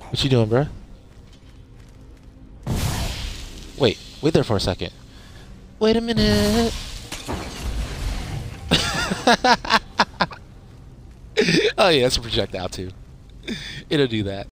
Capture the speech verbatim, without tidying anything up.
What you doing, bruh? Wait, wait there for a second. Wait a minute. Oh yeah, it's a projectile too. It'll do that.